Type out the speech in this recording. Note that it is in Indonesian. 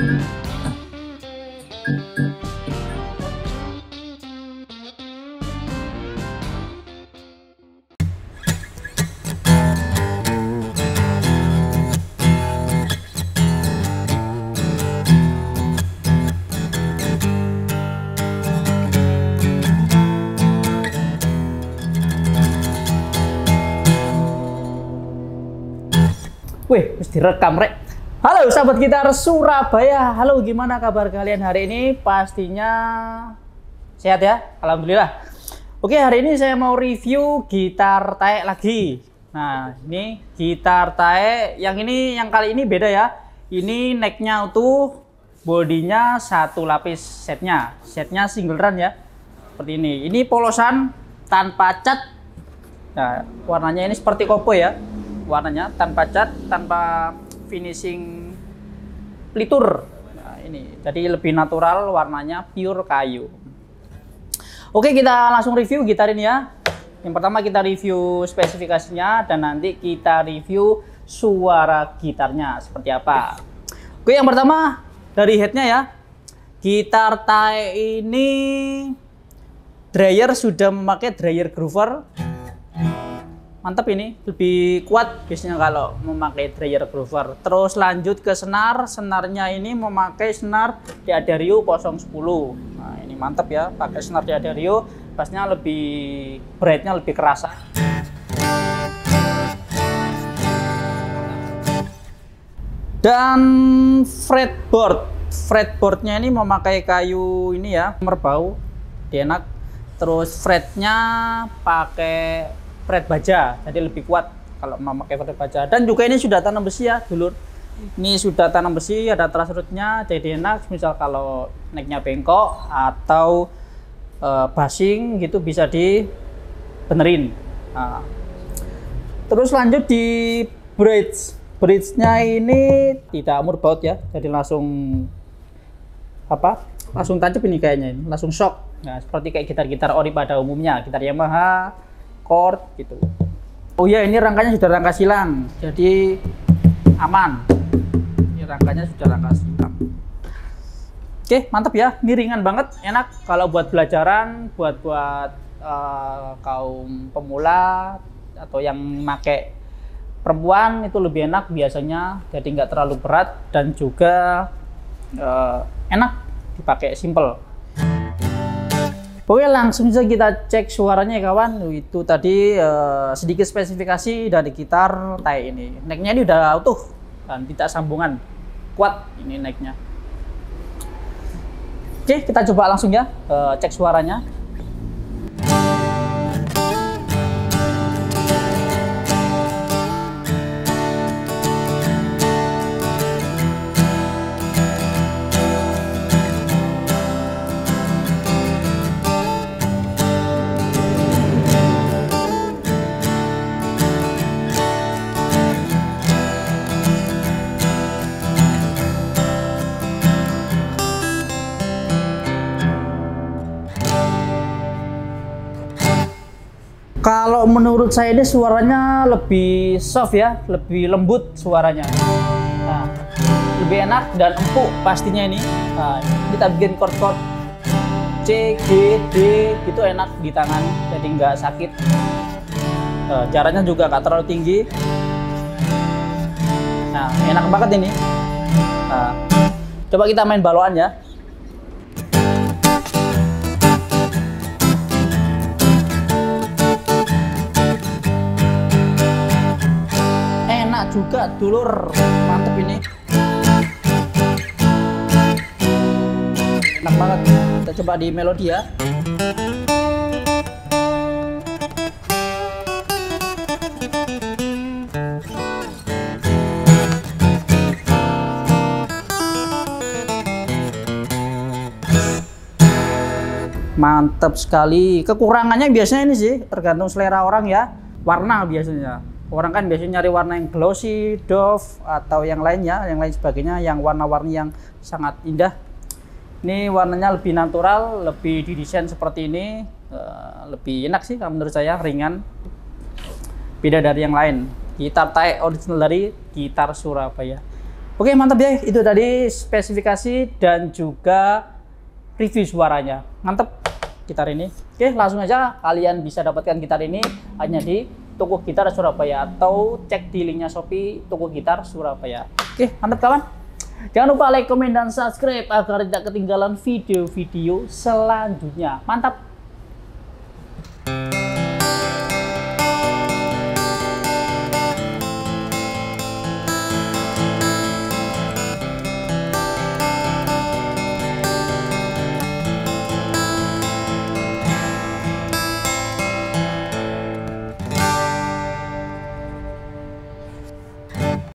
Wih, mesti direkam, Rek. Halo sahabat gitar Surabaya. Halo, gimana kabar kalian hari ini? Pastinya sehat ya, alhamdulillah. Oke, hari ini saya mau review gitar taek lagi. Nah, ini gitar taek yang kali ini beda ya. Ini necknya utuh, bodinya satu lapis setnya. Setnya single run ya. Seperti ini. Ini polosan tanpa cat. Nah, warnanya ini seperti kopo ya. Warnanya tanpa cat, tanpa finishing pelitur. Nah, ini jadi lebih natural, warnanya pure kayu. Oke, kita langsung review gitar ini ya. Yang pertama kita review spesifikasinya dan nanti kita review suara gitarnya seperti apa. Oke, yang pertama dari headnya ya. Gitar taek ini dryer sudah memakai dryer groover. Mantap, ini lebih kuat biasanya kalau memakai dryer groover. Terus lanjut ke senar. Senarnya ini memakai senar D'Addario 010. Nah, ini mantap ya, pakai senar D'Addario, bassnya lebih beratnya lebih kerasa. Dan fretboardnya ini memakai kayu ini ya, merbau, enak. Terus fretnya pakai fret baja, jadi lebih kuat kalau memakai fret baja. Dan juga ini sudah tanam besi ya, dulur. Ini sudah tanam besi, ada truss-rootnya, jadi enak. Misal kalau necknya bengkok atau basing gitu bisa dibenerin. Nah, terus lanjut di bridge-nya ini tidak murbaut ya, jadi langsung langsung tancap ini kayaknya, ini langsung shock. Nah, seperti kayak gitar-gitar ori pada umumnya, gitar Yamaha chord gitu. Oh ya, ini rangkanya sudah rangka silang, jadi aman. Ini rangkanya sudah rangka silang. Oke, mantap ya. Ini ringan banget, enak kalau buat pelajaran, buat kaum pemula atau yang pakai perempuan itu lebih enak biasanya. Jadi nggak terlalu berat dan juga enak dipakai simple. Oke, langsung saja kita cek suaranya ya kawan. Itu tadi sedikit spesifikasi dari gitar taek ini. Necknya ini udah utuh dan tidak sambungan, kuat ini necknya. Oke, kita coba langsung ya cek suaranya. Kalau menurut saya ini suaranya lebih soft ya, lebih lembut suaranya. Nah, lebih enak dan empuk pastinya ini. Nah, kita bikin chord-chord C, G, D gitu enak di tangan, jadi nggak sakit. Jaraknya juga nggak terlalu tinggi. Nah, enak banget ini. Nah, coba kita main baloan ya. Juga dulur, mantep ini, enak banget. Kita coba di melodi ya. Mantap sekali. Kekurangannya biasanya ini sih tergantung selera orang ya, warna biasanya. Orang kan biasanya nyari warna yang glossy, doff, atau yang lainnya, yang lain sebagainya, yang warna-warni yang sangat indah. Ini warnanya lebih natural, lebih didesain seperti ini, lebih enak sih kalau menurut saya, ringan. Beda dari yang lain. Gitar taek original dari Gitar Surabaya. Oke, mantap ya. Itu tadi spesifikasi dan juga review suaranya. Mantap gitar ini. Oke, langsung aja kalian bisa dapatkan gitar ini hanya di toko gitar Surabaya atau cek di linknya Shopee toko gitar Surabaya. Oke, mantap kawan. Jangan lupa like, komen, dan subscribe agar tidak ketinggalan video-video selanjutnya. Mantap.